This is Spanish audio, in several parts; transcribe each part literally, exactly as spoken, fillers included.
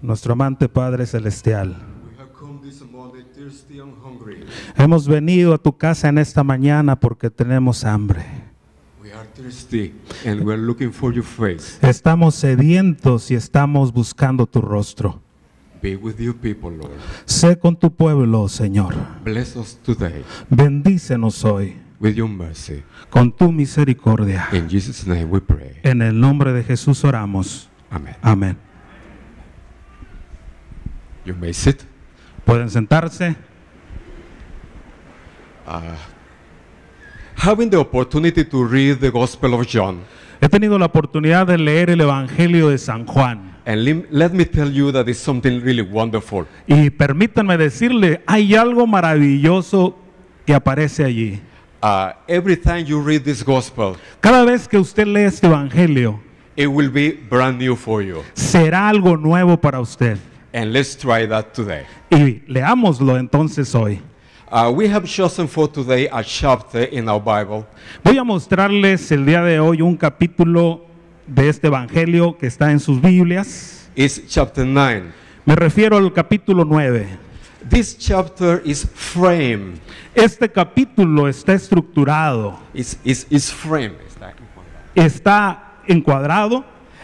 nuestro amante Padre Celestial, we have come this morning thirsty and hungry. hemos venido a tu casa en esta mañana porque tenemos hambre. We are thirsty and we are looking for your face. Estamos sedientos y estamos buscando tu rostro. Be with your people, Lord. Sé con tu pueblo, Señor. Bless us today Bendícenos hoy with your mercy. con tu misericordia. In Jesus' name we pray. En el nombre de Jesús oramos. Amen. Amén. You may sit. Pueden sentarse. Having the opportunity to read the Gospel of John, He tenido la oportunidad de leer el Evangelio de San Juan. and lim- let me tell you that it's something really wonderful. Y permítanme decirle, hay algo maravilloso que aparece allí. Uh, every time you read this Gospel, Cada vez que usted lee este Evangelio, it will be brand new for you. será algo nuevo para usted. And let's try that today. Y leámoslo entonces hoy. Uh, we have chosen for today a chapter in our Bible. Voy a mostrarles el día de hoy un capítulo de este Evangelio que está en sus Biblias. It's chapter nine. Me refiero al capítulo nueve. This chapter is framed. Este capítulo está estructurado, It's, it's, it's framed está encuadrado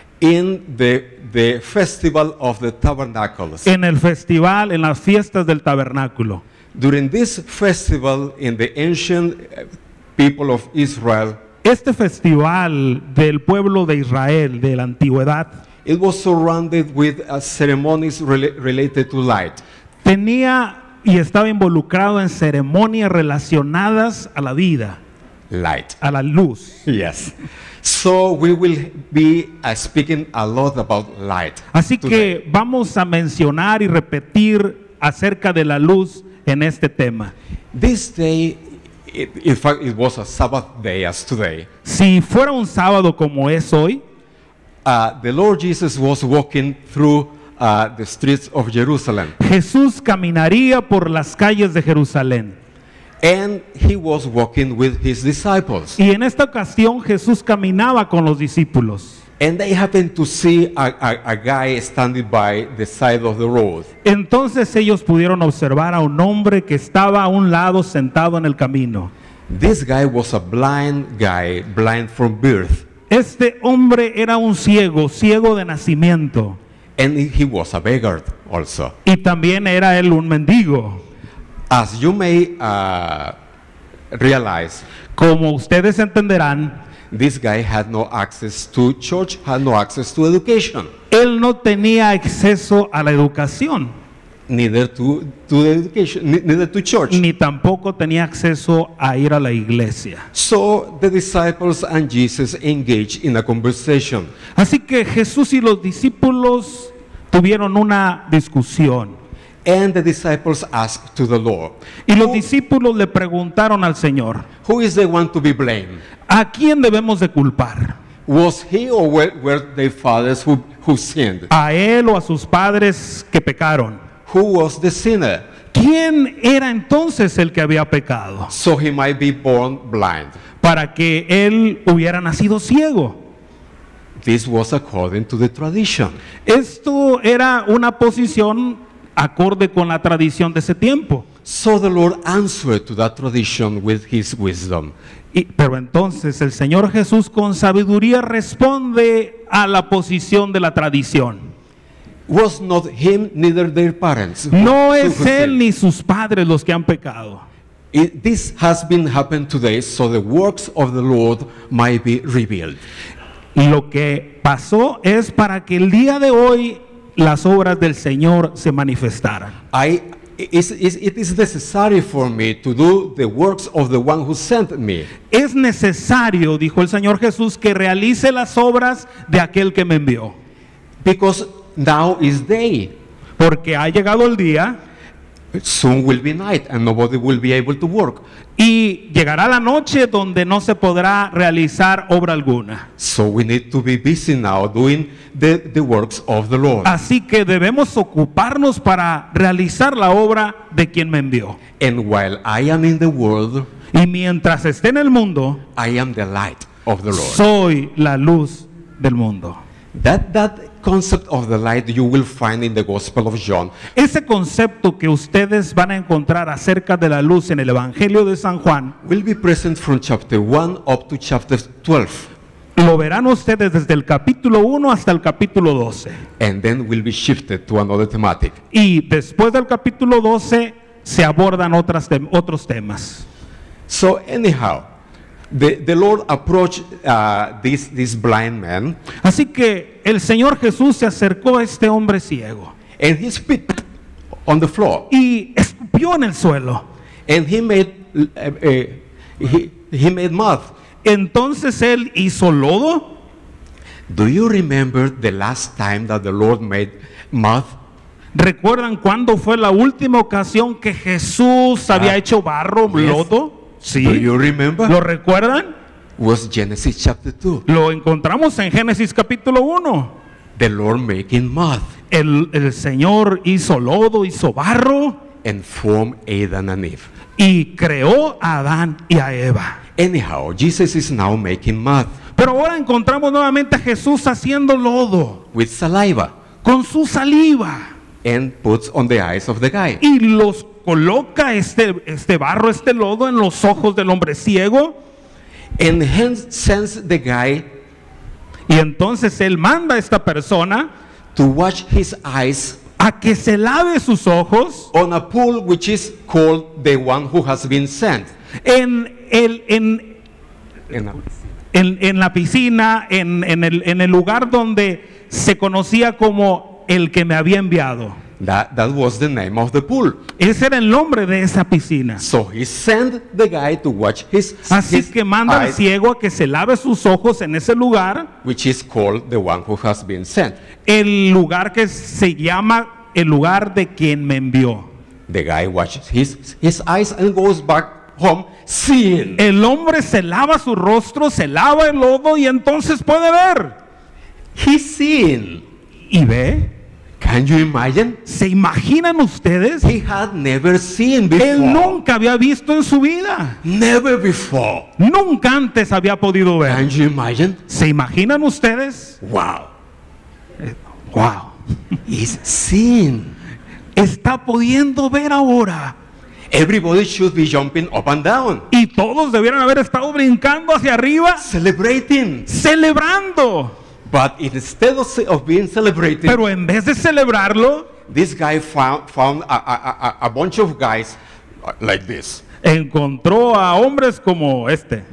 in the, the festival of the tabernacles. en el festival, en las fiestas del tabernáculo. During this festival in the ancient uh, people of Israel, Este festival del pueblo de Israel de la antigüedad it was surrounded with uh, ceremonies rela- related to light. tenía y estaba involucrado en ceremonias relacionadas a la vida, Light. a la luz. Yes. So we will be uh, speaking a lot about light. Así today. que vamos a mencionar y repetir acerca de la luz en este tema. This day, it, in fact, it was a Sabbath day as today. Si fuera un sábado como es hoy, Uh, the Lord Jesus was walking through uh, the streets of Jerusalem, Jesús caminaría por las calles de Jerusalén. and he was walking with his disciples. Y en esta ocasión Jesús caminaba con los discípulos. And they happened to see a, a, a guy standing by the side of the road. Entonces ellos pudieron observar a un hombre que estaba a un lado sentado en el camino. This guy was a blind guy, blind from birth, Este hombre era un ciego, ciego de nacimiento. and he was a beggar also. Y también era él un mendigo. As you may uh, realize, Como ustedes entenderán, this guy had no access to church, had no access to education, él no tenía acceso a la educación, neither to, to the education, ne- neither to church. ni tampoco tenía acceso a ir a la iglesia. So the disciples and Jesus engaged in a conversation. Así que Jesús y los discípulos tuvieron una discusión. And the disciples asked to the Lord, Y los discípulos le preguntaron al Señor, who is the one to be blamed? ¿a quién debemos de culpar? Was he or were, were their fathers who, who sinned? ¿A él o a sus padres que pecaron? Who was the sinner? ¿Quién era entonces el que había pecado? So he might be born blind. Para que él hubiera nacido ciego. This was according to the tradition. Esto era una posición acorde con la tradición de ese tiempo. So the Lord answered to that tradition with his wisdom. Y, pero entonces el Señor Jesús con sabiduría responde a la posición de la tradición. Was not him, neither their parents. who- No who es él sinned. ni sus padres los que han pecado. It- this has been happened today, so the works of the Lord might be revealed. Lo que pasó es para que el día de hoy las obras del Señor se manifestaran. I, is, is, it is necessary for me to do the works of the one who sent me. Es necesario, dijo el Señor Jesús, que realice las obras de aquel que me envió. Because now is day. Porque ha llegado el día Soon will be night and nobody will be able to work. y llegará la noche donde no se podrá realizar obra alguna. So we need to be busy now doing the, the works of the Lord. Así que debemos ocuparnos para realizar la obra de quien me envió. And while I am in the world, Y mientras esté en el mundo, I am the light of the Lord. soy la luz del mundo. That, that concept of the light you will find in the Gospel of John. Ese concepto que ustedes van a encontrar acerca de la luz en el Evangelio de San Juan, Will be present from chapter one up to chapter twelve, lo verán ustedes desde el capítulo uno hasta el capítulo doce. and then will be shifted to another thematic. Y después del capítulo doce se abordan otras tem- otros temas. So anyhow, the, the Lord approached uh, this, this blind man, Así que el Señor Jesús se acercó a este hombre ciego and he spit on the floor, y escupió en el suelo. and he made uh, uh, he, he made mud. Entonces él hizo lodo. Do you remember the last time that the Lord made mud? ¿Recuerdan cuándo fue la última ocasión que Jesús había Ah, hecho barro, yes. lodo? Sí. Do you remember? ¿Lo recuerdan? Was Genesis chapter two. Lo encontramos en Génesis capítulo uno. The Lord making mud El, el Señor hizo lodo, hizo barro and formed Adam and Eve. y creó a Adán y a Eva. Anyhow, Jesus is now making mud Pero ahora encontramos nuevamente a Jesús haciendo lodo with saliva con su saliva and puts on the eyes of the guy. y los coloca este, este barro, este lodo en los ojos del hombre ciego. And hence sends the guy Y entonces él manda a esta persona to wash his eyes a que se lave sus ojos on a pool which is called the one who has been sent. en, el, en, In a- en, en la piscina, en, en, el, en el lugar donde se conocía como el que me había enviado. That, that was the name of the pool. Ese era el nombre de esa piscina. So he sent the guy to wash his, Así his que manda al eyes, ciego a que se lave sus ojos en ese lugar, which is called the one who has been sent. el lugar que se llama el lugar de quien me envió. The guy washes his, his eyes and goes back home seeing. El hombre se lava su rostro, se lava el lodo y entonces puede ver. He's seeing. ¿Y ve? Can you imagine? ¿Se imaginan ustedes? He had never seen before. Él nunca había visto en su vida. Never before. Nunca antes había podido ver. Can you imagine? ¿Se imaginan ustedes? Wow. Wow. He's seeing. Está pudiendo ver ahora. Everybody should be jumping up and down, Y todos debieran haber estado brincando hacia arriba, celebrating. celebrando. But instead of, ce- of being celebrated, Pero en vez de celebrarlo, this guy found, found a, a, a, a bunch of guys uh, like this. encontró a hombres como este.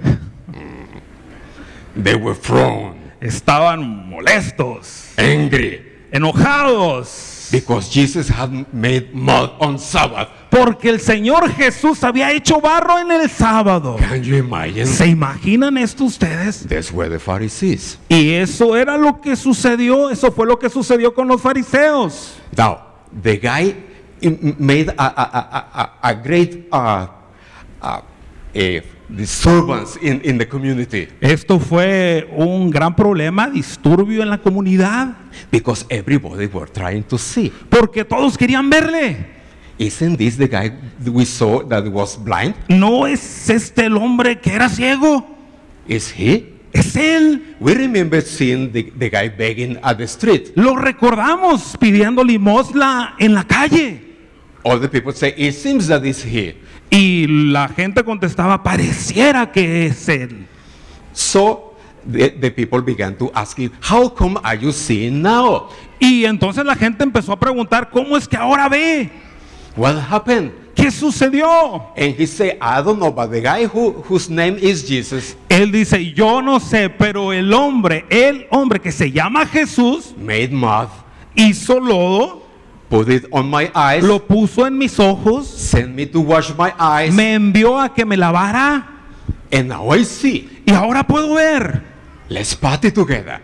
They were thrown, Estaban molestos, angry, enojados, because Jesus had made mud on Sabbath. porque el Señor Jesús había hecho barro en el sábado. Can you imagine? ¿Se imaginan esto ustedes? That's where the Pharisees. Y eso era lo que sucedió, eso fue lo que sucedió con los fariseos. Now, the guy im- made a, a, a, a, a great uh, uh, a disturbance in, in the community Esto fue un gran problema, disturbio en la comunidad, because everybody were trying to see. porque todos querían verle. Isn't this the guy we saw that was blind? ¿No es este el hombre que era ciego? Is he? Es él. We remember seeing the, the guy begging at the street. Lo recordamos pidiendo limosna en la calle. All the people say, it seems that it's he. Y la gente contestaba, pareciera que es él. So the, the people began to ask him, how come are you seeing now? Y entonces la gente empezó a preguntar, ¿cómo es que ahora ve? What happened? ¿Qué sucedió? And he said, I don't know, but the guy who, whose name is Jesus Él dice, yo no sé, pero el hombre, el hombre que se llama Jesús, made mud, hizo lodo, put it on my eyes, lo puso en mis ojos, sent me to wash my eyes, me envió a que me lavara and now I see. y ahora puedo ver. Let's party together.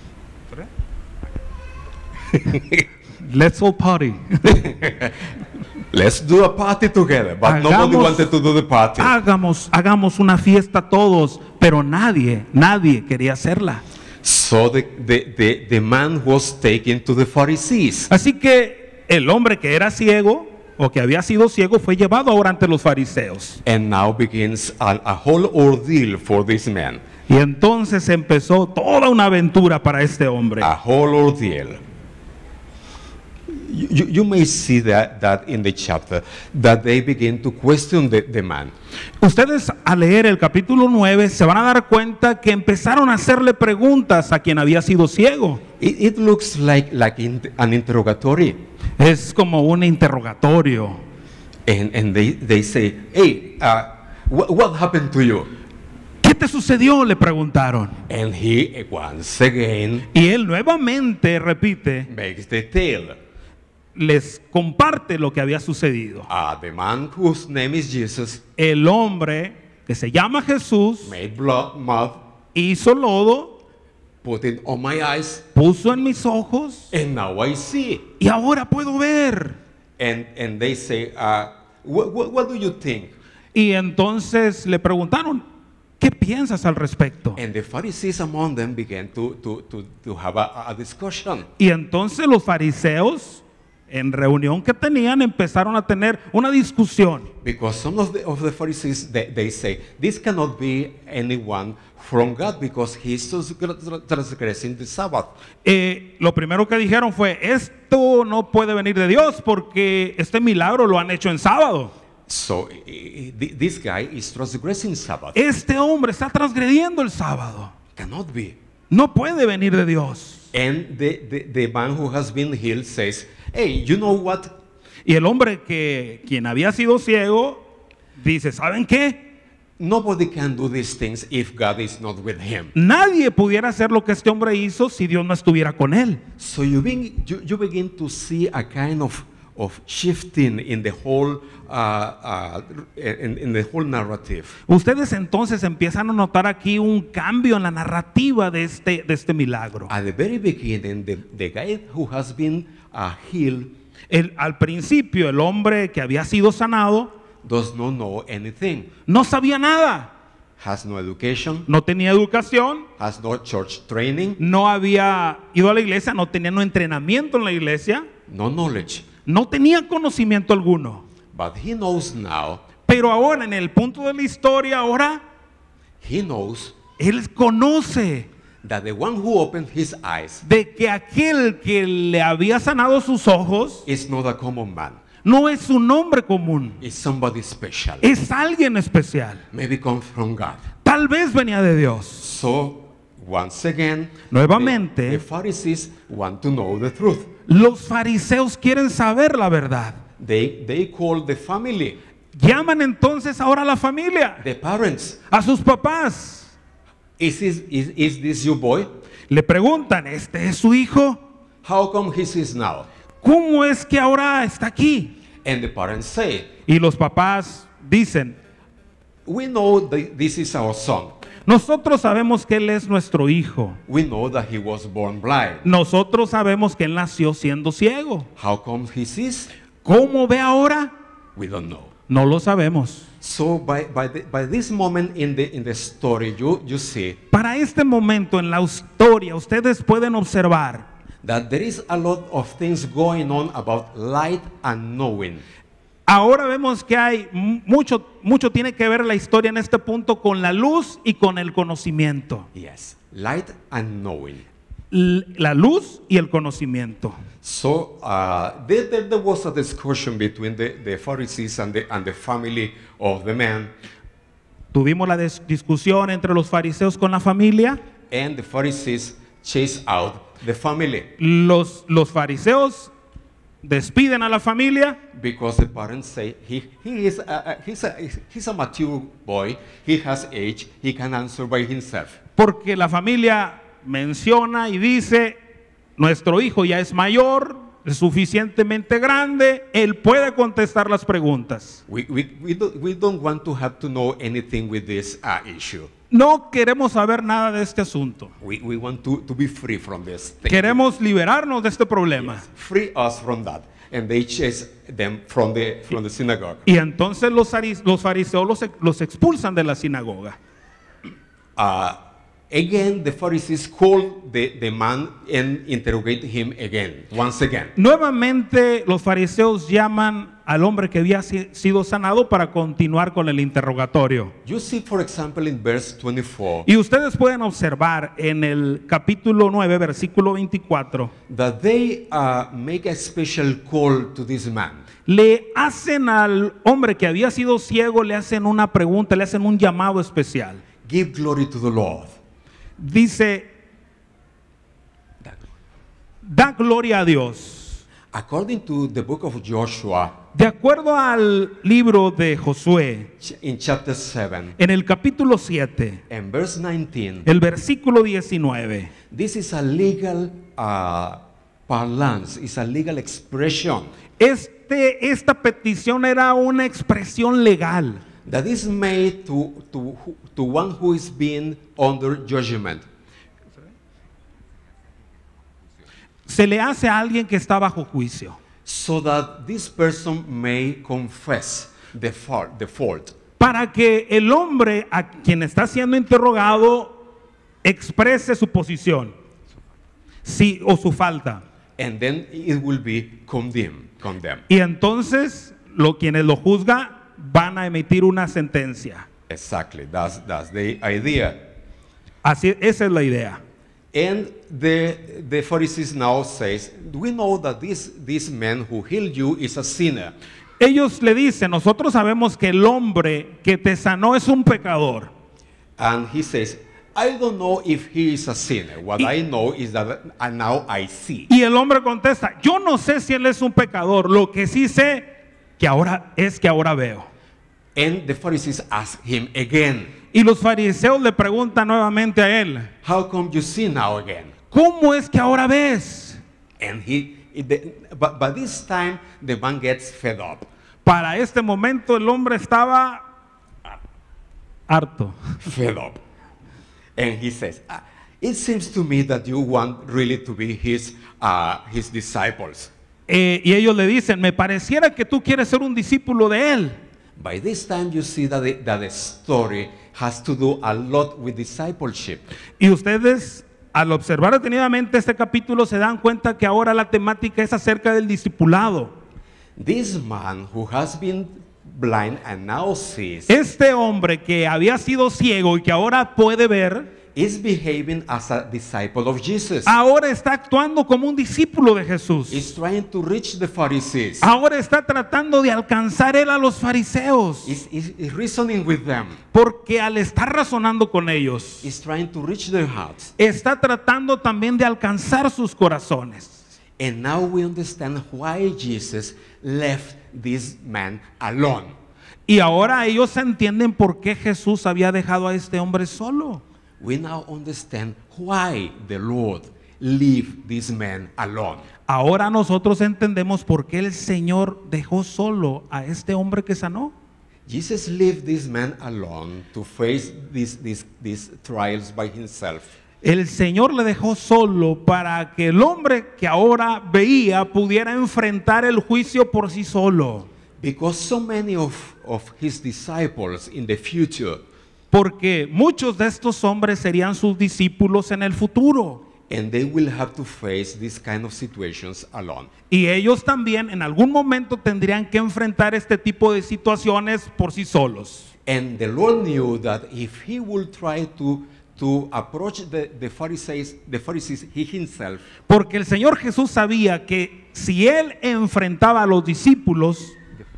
Let's all party. Let's do a party together. But nobody Hagamos- wanted to do the party. Hagamos, hagamos una fiesta todos, pero nadie, nadie quería hacerla. So the, the, the, the man was taken to the Pharisees. Así que el hombre que era ciego o que había sido ciego fue llevado ahora ante los fariseos. And now begins a, a whole ordeal for this man. Y entonces empezó toda una aventura para este hombre. A whole ordeal. You, you, you may see that, that in the chapter, that they begin to question the, the man. Ustedes al leer el capítulo nueve se van a dar cuenta que empezaron a hacerle preguntas a quien había sido ciego. It, it looks like, like in, an interrogatory. Es como un interrogatorio. And, and they, they say, hey, uh, wh- what happened to you? ¿Qué te sucedió?, le preguntaron. And he, once again, Y él nuevamente repite, makes the tale. les comparte lo que había sucedido. Uh, the man whose name is Jesus El hombre que se llama Jesús made blood, mud, hizo lodo, put it on my eyes, puso en mis ojos and now I see. y ahora puedo ver. And, and they say, uh, what, what, what do you think? Y entonces le preguntaron, ¿qué piensas al respecto? And the Pharisees among them began to, to, to, to have a, a discussion. Y entonces los fariseos, en reunión que tenían, empezaron a tener una discusión. Because some of the, of the Pharisees, they, they say, this cannot be anyone from God because he's transgressing the Sabbath. Eh, lo primero que dijeron fue, esto no puede venir de Dios porque este milagro lo han hecho en sábado. So eh, eh, this guy is transgressing Sabbath. Este hombre está transgrediendo el sábado. Cannot be. No puede venir de Dios. And the, the, the man who has been healed says, hey, you know what? Y el hombre que quien había sido ciego dice, ¿saben qué? Nobody can do these things if God is not with him. Nadie pudiera hacer lo que este hombre hizo si Dios no estuviera con él. So you, begin, you, you begin to see a kind of, of shifting in the whole uh, uh, in, in the whole narrative. Ustedes entonces empiezan a notar aquí un cambio en la narrativa de este, de este milagro. At the very beginning, the, the guy who has been uh, healed El, al principio el hombre que había sido sanado does not know anything, no sabía nada, has no education, no tenía educación, has no church training, no había ido a la iglesia, no tenía no entrenamiento en la iglesia, no knowledge. no tenía conocimiento alguno. But he knows now, Pero ahora en el punto de la historia, ahora he knows él conoce that the one who opened his eyes de que aquel que le había sanado sus ojos is not a common man. no es un hombre común, It's somebody special. es alguien especial. Maybe comes from God. Tal vez venía de Dios. So, once again, Nuevamente, the, the Pharisees want to know the truth. los fariseos quieren saber la verdad. They, they call the family, Llaman entonces ahora a la familia, the parents. a sus papás. Is this, is, is this your boy? Le preguntan, ¿este es su hijo? How come he is now? ¿Cómo es que ahora está aquí? And the parents say, Y los papás dicen, we know that this is our son. nosotros sabemos que él es nuestro hijo. We know that he was born blind. Nosotros sabemos que él nació siendo ciego. How come he sees? ¿Cómo ve ahora? We don't know. No lo sabemos. So by, by, the, by this moment in the, in the story, you, you see Para este momento en la historia, ustedes pueden observar that there is a lot of things going on about light and knowing. ahora vemos que hay mucho, mucho tiene que ver la historia en este punto con la luz y con el conocimiento. Yes, light and knowing. L- la luz y el conocimiento. So uh, there, there, there was a discussion between the, the Pharisees and the, and the family of the man. Tuvimos la dis- discusión entre los fariseos con la familia. And the Pharisees chased out the family Los, los fariseos despiden a la familia because the parents say he, he is a, a, he's, a, he's a mature boy, he has age, he can answer by himself. porque la familia menciona y dice, nuestro hijo ya es mayor, es suficientemente grande, él puede contestar las preguntas. We, we, we, don't, we don't want to have to know anything with this uh, issue. No queremos saber nada de este asunto. We, we want to, to be free from this thing. Queremos liberarnos de este problema. Yes, free us from that. And they chase them from the, from the synagogue. Y entonces los, aris- los fariseos los, ex- los expulsan de la sinagoga. Uh, again, the Pharisees call the, the man and interrogate him again, once again. Nuevamente los fariseos llaman al hombre que había si- sido sanado para continuar con el interrogatorio. You see, for example, in verse twenty-four, Y ustedes pueden observar en el capítulo nueve, versículo veinticuatro, that they uh, make a special call to this man. le hacen al hombre que había sido ciego, le hacen una pregunta, le hacen un llamado especial. Give glory to the Lord. Dice, da gloria a Dios. According to the book of Joshua, De acuerdo al libro de Josué, ch- in chapter seven en el capítulo siete, and verse nineteen, el versículo diecinueve, this is a legal uh, parlance, it's a legal expression este, esta petición era una expresión legal that is made to, to, to one who is being under judgment. se le hace a alguien que está bajo juicio, So that this person may confess the fault, the fault. para que el hombre a quien está siendo interrogado exprese su posición, sí, o su falta. And then it will be condemned. condemned. Y entonces lo, quienes lo juzgan van a emitir una sentencia. Exactly, that's, that's the idea. Así, esa es la idea. And the, the Pharisees now says, we know that this, this man who healed you is a sinner. Ellos le dicen, nosotros sabemos que el hombre que te sanó es un pecador. And he says, I don't know if he is a sinner. What Y- I know is that uh, now I see. Y el hombre contesta, yo no sé si él es un pecador, lo que sí sé que ahora es que ahora veo. And the Pharisees ask him again, Y los fariseos le preguntan nuevamente a él, how come you see now again? ¿cómo es que ahora ves? And he, the, but by this time, the man gets fed up. Para este momento el hombre estaba harto. Fed up. And he says, "Ah, it seems to me that you want really to be his, uh, his disciples. Eh, y ellos le dicen, me pareciera que tú quieres ser un discípulo de él. By this time, you see that the, that the story has to do a lot with discipleship. Y ustedes, al observar detenidamente este capítulo, se dan cuenta que ahora la temática es acerca del discipulado. This man who has been blind and now sees Este hombre que había sido ciego y que ahora puede ver, is behaving as a disciple of Jesus. ahora está actuando como un discípulo de Jesús. He's trying to reach the Pharisees. Ahora está tratando de alcanzar él a los fariseos. He's, he's- he's reasoning with them. Porque al estar razonando con ellos, He's trying to reach their hearts. está tratando también de alcanzar sus corazones. And now we understand why Jesus left this man alone. Y ahora ellos entienden por qué Jesús había dejado a este hombre solo. We now understand why the Lord left this man alone. Ahora nosotros entendemos por qué el Señor dejó solo a este hombre que sanó. Jesus left this man alone to face these, these, these trials by himself. El Señor le dejó solo para que el hombre que ahora veía pudiera enfrentar el juicio por sí solo. Because so many of, of his disciples in the future, Porque muchos de estos hombres serían sus discípulos en el futuro. and they will have to face these kind of situations alone. Y ellos también en algún momento tendrían que enfrentar este tipo de situaciones por sí solos. And the Lord knew that if he would try to, to approach the, the Pharisees, the Pharisees he himself, Porque el Señor Jesús sabía que si él enfrentaba a los discípulos,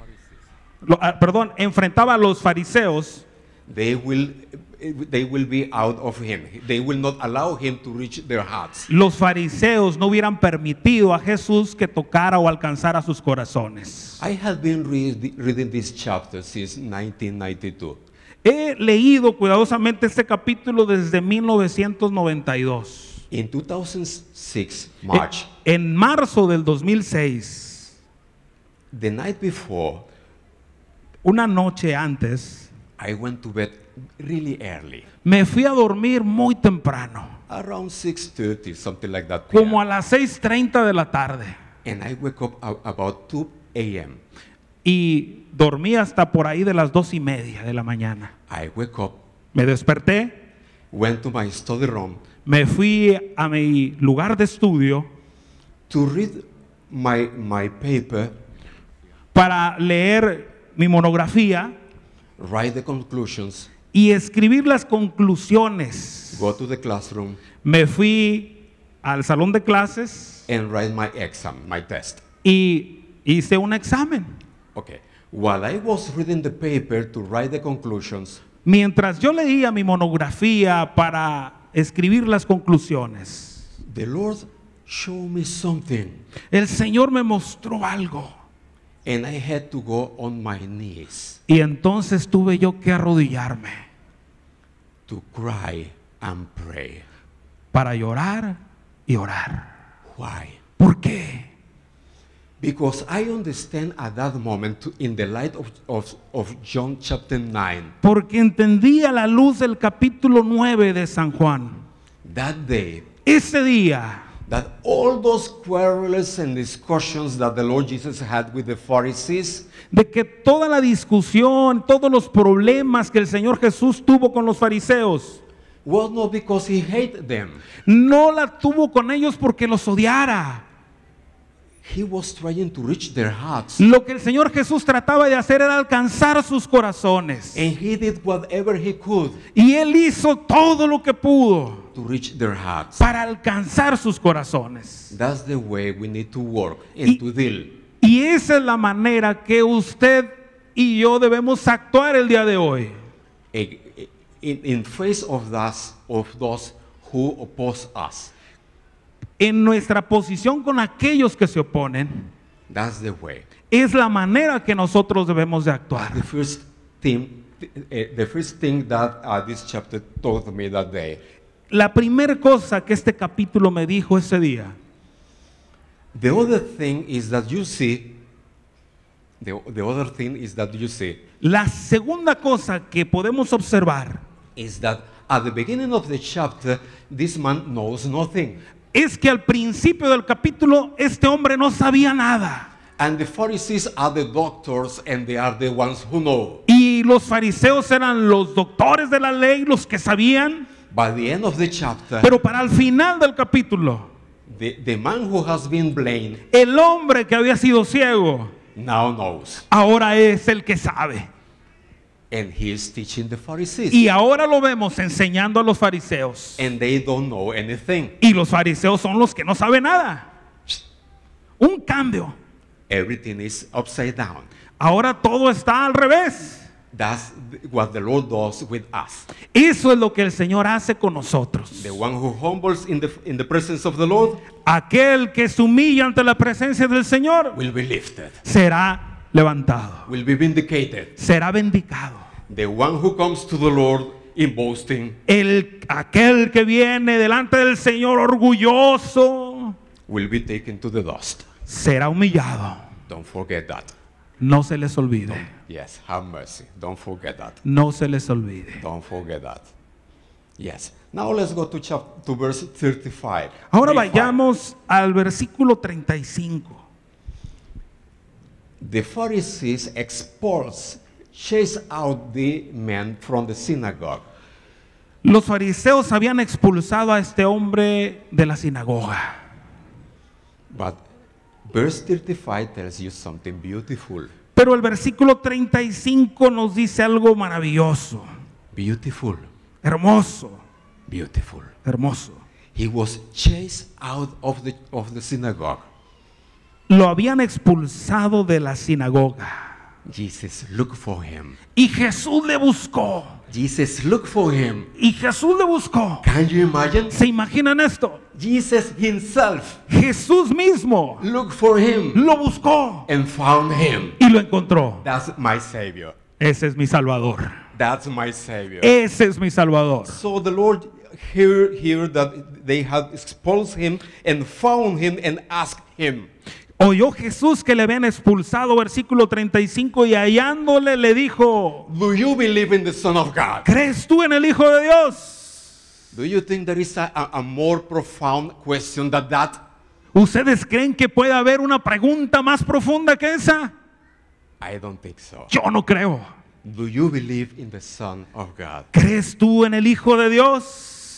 lo- ah, perdón, enfrentaba a los fariseos, they will, they will be out of him. They will not allow him to reach their hearts. los fariseos no hubieran permitido a Jesús que tocara o alcanzara sus corazones. I have been read, reading this chapter since nineteen ninety-two. He leído cuidadosamente este capítulo desde mil novecientos noventa y dos. In two thousand six, March, Eh, En marzo del dos mil seis, the night before, una noche antes, I went to bed really early, me fui a dormir muy temprano, around six thirty, something like that. como a p m. las seis treinta de la tarde, And I wake up a- about two a m y dormí hasta por ahí de las dos y media de la mañana. I wake up, Me desperté, went to my study room me fui a mi lugar de estudio to read my, my paper para leer mi monografía write the conclusions, y escribir las conclusiones. go to the classroom, Me fui al salón de clases and write my exam, my test. y hice un examen. Okay. While I was reading the paper to write the conclusions, Mientras yo leía mi monografía para escribir las conclusiones, the Lord showed me something, el Señor me mostró algo. and I had to go on my knees Y entonces tuve yo que arrodillarme to cry and pray. para llorar y orar. Why? ¿Por qué? Because I understand at that moment, in the light of, of, of John chapter nine, Porque entendí a la luz del capítulo nueve de San Juan. that day, Ese día, that all those quarrels and discussions that the Lord Jesus had with the Pharisees, de que toda la discusión, todos los problemas que el Señor Jesús tuvo con los fariseos, was not because he hated them. no la tuvo con ellos porque los odiara. He was trying to reach their hearts. Lo que el Señor Jesús trataba de hacer era alcanzar sus corazones. And he did whatever he could Y Él hizo todo lo que pudo to reach their hearts. para alcanzar sus corazones. That's the way we need to work and Y- to deal. Y esa es la manera que usted y yo debemos actuar el día de hoy. Eh, In, in face of those, of those who oppose us. En nuestra posición con aquellos que se oponen, That's the way. es la manera que nosotros debemos de The actuar. first thing, uh, the first thing that uh, this chapter taught me that day. La primera cosa que este capítulo me dijo ese día, The other thing is that you see. The, the other thing is that you see la segunda cosa que podemos observar is that at the beginning of the chapter, this man knows nothing, es que al principio del capítulo este hombre no sabía nada. and the Pharisees are the doctors, and they are the ones who know. Y los fariseos eran los doctores de la ley, los que sabían. By the end of the chapter, Pero para el final del capítulo, the, the man who has been blamed el hombre que había sido ciego now knows, ahora es el que sabe. and he is teaching the Pharisees, Y ahora lo vemos enseñando a los fariseos. and they don't know anything. Y los fariseos son los que no saben nada. Un cambio. Everything is upside down. Ahora todo está al revés. That's what the Lord does with us. Eso es lo que el Señor hace con nosotros. The one who humbles in the, in the presence of the Lord Aquel que se humilla ante la presencia del Señor will be lifted, será levantado, will be vindicated. será vindicado. The one who comes to the Lord in boasting El, aquel que viene delante del Señor orgulloso will be taken to the dust. será humillado. Don't forget that. No se les olvide. Yes, have mercy. Don't forget that. No se les olvide. Don't forget that. Yes. Now let's go to chapter to verse thirty-five. Ahora thirty-five. vayamos al versículo treinta y cinco. The Pharisees expulse, chase out the men from the synagogue. Los fariseos habían expulsado a este hombre de la sinagoga. But verse thirty-five tells you something beautiful. Pero el versículo treinta y cinco nos dice algo maravilloso, Beautiful. hermoso, Beautiful. hermoso. He was chased out of the, of the synagogue. Lo habían expulsado de la sinagoga. Jesus looked for him. Y Jesús le buscó. Jesus looked for him. Y Jesús le buscó. Can you imagine? ¿Se imaginan esto? Jesus himself Jesús mismo looked for him lo buscó and found him. y lo encontró. That's my Savior. Ese es mi Salvador. That's my Savior. Ese es mi Salvador. So the Lord heard here that they had expelled him and found him and asked him. Oyó Jesús que le habían expulsado, versículo treinta y cinco, y hallándole le dijo, Do you believe in the Son of God? ¿crees tú en el Hijo de Dios? Do you think there is a, a, a more profound question than that? ¿Ustedes creen que puede haber una pregunta más profunda que esa? I don't think so. Yo no creo. Do you believe in the Son of God? ¿Crees tú en el Hijo de Dios?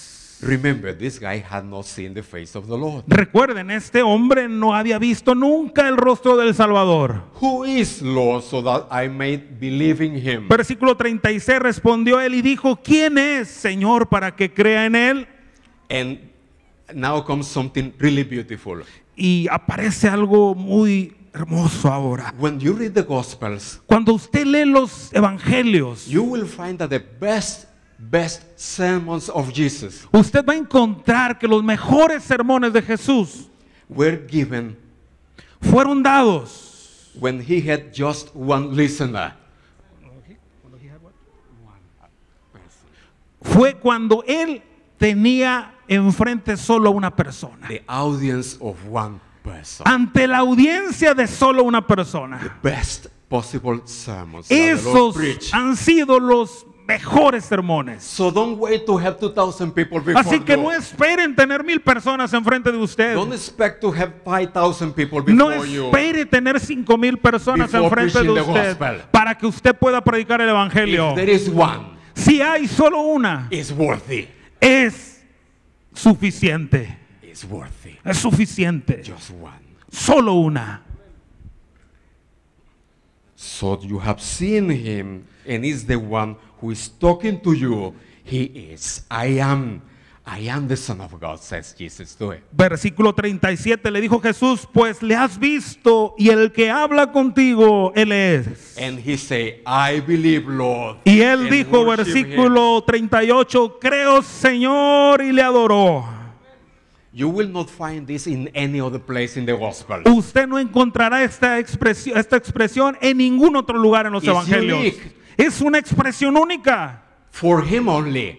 Remember, this guy had not seen the face of the Lord. Recuerden, este hombre no había visto nunca el rostro del Salvador. Who is Lord, so that I may believe in him? Versículo treinta y seis, respondió él y dijo, ¿quién es, Señor, para que crea en él? And now comes something really beautiful. Y aparece algo muy hermoso ahora. When you read the Gospels, Cuando usted lee los evangelios, you will find that the best, best sermons of Jesus usted va a encontrar que los mejores sermones de Jesús were given fueron dados when he had just one listener. fue cuando él tenía enfrente solo a una persona. The audience of one person. Ante la audiencia de solo una persona. Best possible sermons that the Lord Esos preached. han sido los mejores sermones. So don't wait to have two thousand people before Así que no you. esperen tener mil personas enfrente de usted. Don't expect to have five thousand people No before you. espere tener cinco mil personas Before enfrente de preaching the usted gospel. para que usted pueda predicar el evangelio. If there is one, Si hay solo una, it's worthy. es suficiente. It's worthy. Es suficiente. Just one. Solo una. So you have seen him, and he's the one who is talking to you. He is. I am. I am the Son of God, says Jesus to it. Versículo treinta y siete, le dijo Jesús, pues le has visto y el que habla contigo, él es. And he say, I believe, Lord. Y él and dijo, worship versículo treinta y ocho, creo, Señor, y le adoró. him. You will not find this in any other place in the gospel. Usted no encontrará esta expresión, esta expresión en ningún otro lugar en los It's evangelios. unique. Es una expresión única, For him only.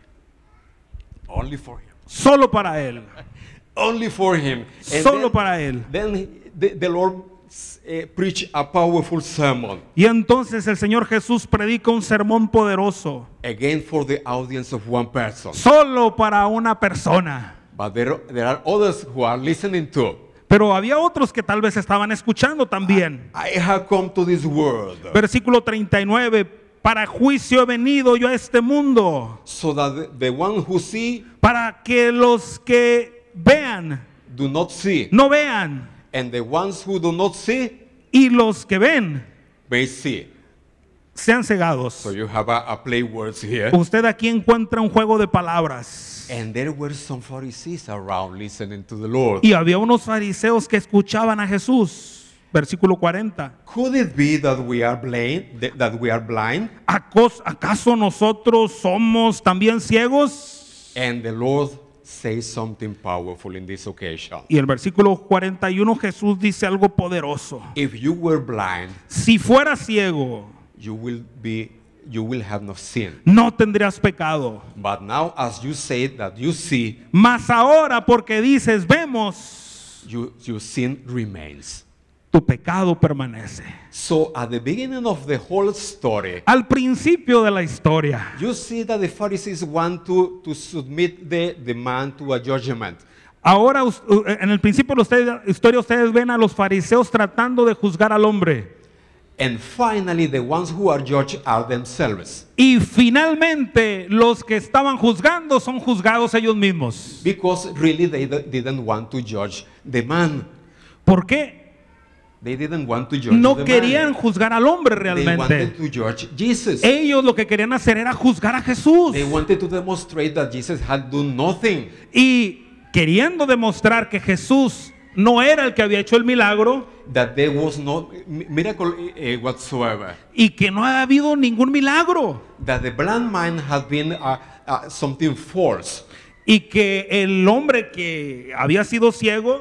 Only for him. solo para él, Only for him. And solo then, para él. then the, the Lord uh, preached a powerful sermon. Y entonces el Señor Jesús predica un sermón poderoso, Again for the audience of one person. solo para una persona. But there, there are others who are listening too. Pero había otros que tal vez estaban escuchando también. I have come to this world Versículo treinta y nueve, para juicio he venido yo a este mundo, so that the, the one who see para que los que vean, do not see, no vean, and the ones who do not see y los que ven, may see. sean cegados. So you have a, a play words here. Usted aquí encuentra un juego de palabras. And there were some Pharisees around listening to the Lord. Y había unos fariseos que escuchaban a Jesús. Versículo cuarenta. Could it be that we are blind? That that we are blind? ¿Acos- ¿Acaso nosotros somos también ciegos? And the Lord says something powerful in this occasion. Y el versículo cuarenta y uno Jesús dice algo poderoso. If you were blind, Si fuera ciego, you will be, you will have no sin. no tendrías pecado. But now, as you say that you see, Mas ahora porque dices, vemos, you, your sin remains. tu pecado permanece. So at the beginning of the whole story, Al principio de la historia, you see that the Pharisees want to, to submit the, the man to a judgment. ahora us- en el principio de la usted- historia ustedes ven a los fariseos tratando de juzgar al hombre. And finally, the ones who are judged are themselves. Y finalmente los que estaban juzgando son juzgados ellos mismos. Because really they d- didn't want to judge the man. ¿Por qué? They didn't want to judge No the querían man. juzgar al hombre They realmente. wanted to judge Jesus. Ellos lo que querían hacer era juzgar a Jesús. They wanted to demonstrate that Jesus had done nothing. Y queriendo demostrar que Jesús no era el que había hecho el milagro That there was no mi- miracle uh, whatsoever. y que no ha habido ningún milagro. That the blind man had been uh, uh, something false. Y que el hombre que había sido ciego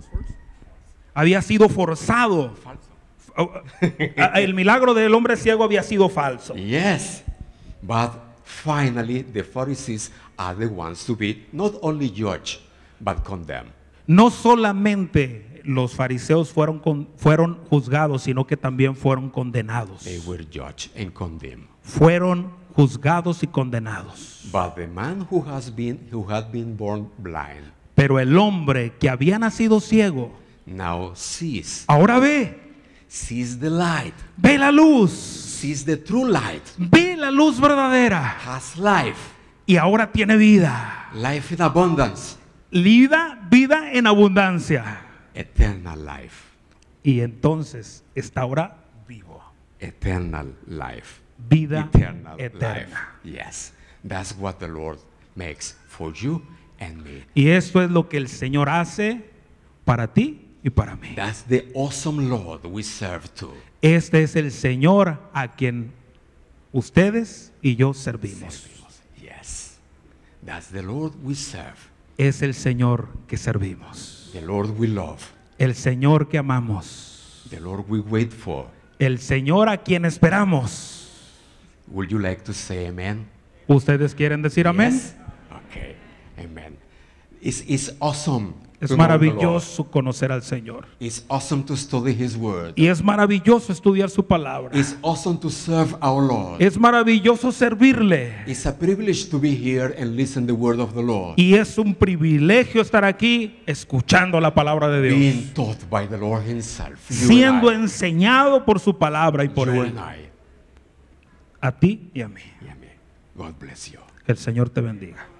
había sido forzado. El milagro del hombre ciego había sido falso. Yes. But finally, the Pharisees are the ones to be not only judged, but condemned. No solamente los fariseos fueron, con- fueron juzgados, sino que también fueron condenados. They were judged and condemned. Fueron juzgados y condenados. But the man who has been who had been born blind Pero el hombre que había nacido ciego, now sees, ahora ve, sees the light, ve la luz, sees the true light, ve la luz verdadera, has life, y ahora tiene vida. Life in abundance. Vida, vida en abundancia. Eternal life. Y entonces está ahora vivo. Eternal life. Vida Eternal eterna. life. Yes. That's what the Lord makes for you and me. Y esto es lo que el Señor hace para ti y para mí. That's the awesome Lord we serve to. Este es el Señor a quien ustedes y yo servimos. Yes. That's the Lord we serve. Es el Señor que servimos. The Lord we love. El Señor que amamos. The Lord we wait for. El Señor a quien esperamos. Would you like to say amen? ¿Ustedes quieren decir amén? Yes? Okay. Amen. It's, it's awesome. Es to know the Lord. maravilloso conocer al Señor. It's awesome to study His Word. Y es maravilloso estudiar su palabra. It's awesome to serve our Lord. Es maravilloso servirle. It's a privilege to be here and listen the Word of the Lord. Y es un privilegio estar aquí escuchando la palabra de Dios. Being taught by the Lord Himself. You Siendo and I. enseñado por su palabra y por You Él. and I. A ti y a mí. Yeah, me. God bless you. Que el Señor te bendiga.